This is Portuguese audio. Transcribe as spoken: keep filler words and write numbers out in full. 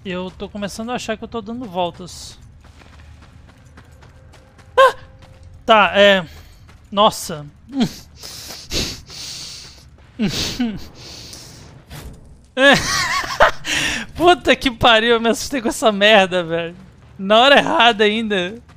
Eu tô começando a achar que eu tô dando voltas. Ah! Tá, é... Nossa. Puta que pariu, eu me assustei com essa merda, velho. Na hora errada ainda.